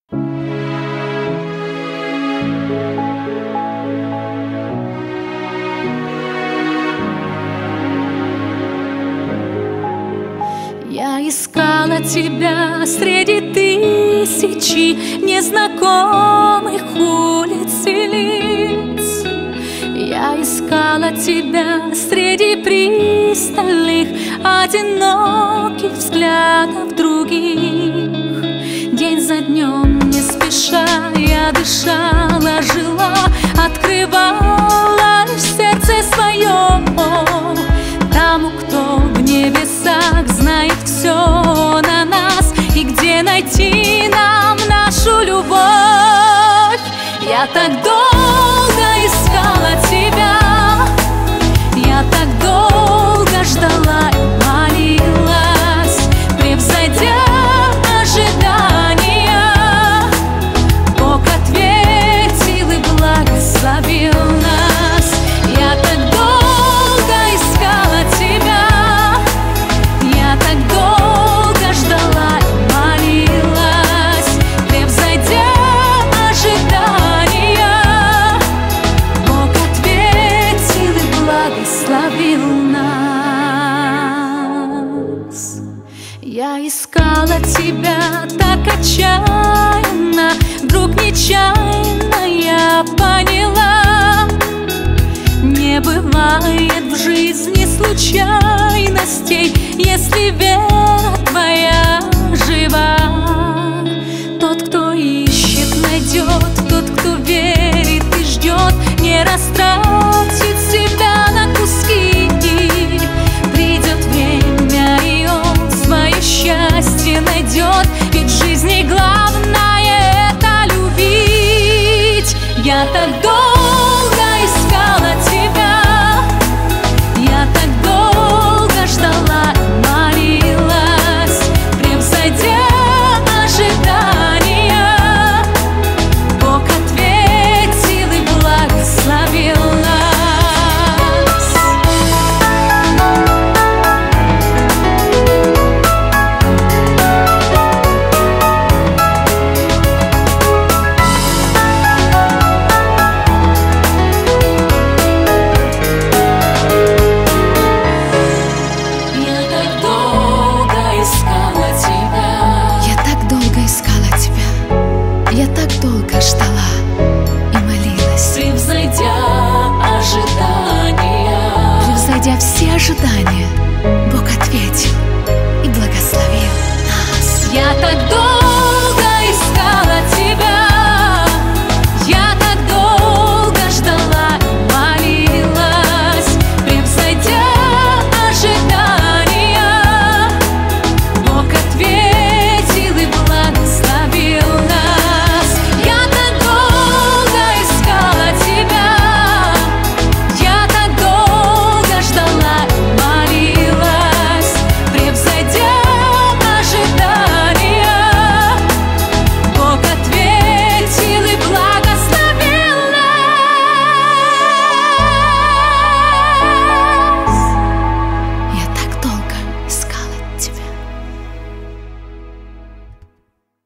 Я искала тебя среди тысячи незнакомых улиц и лиц. Я искала тебя среди пристальных, одиноких взглядов других. День за днем, не спеша, я дышала, жила, открывала лишь сердце свое тому, кто в небесах знает все на нас, и где найти нам нашу любовь. Я так долго искала тебя, я так долго ждала и молилась, превзойдя ожидания. Бог ответил и благословил нас. Я так долго искала тебя, я так долго ждала и молилась, превзойдя ожидания. Бог ответил и благословил нас. Я искала тебя так отчаянно, вдруг нечаянно я поняла: не бывает в жизни случайностей, если вера твоя жива. Тот, кто ищет, найдет, тот, кто верит и ждет, не растратит себя на куски. Придет время, и он свое счастье найдет, ведь в жизни главное — это любить. Я так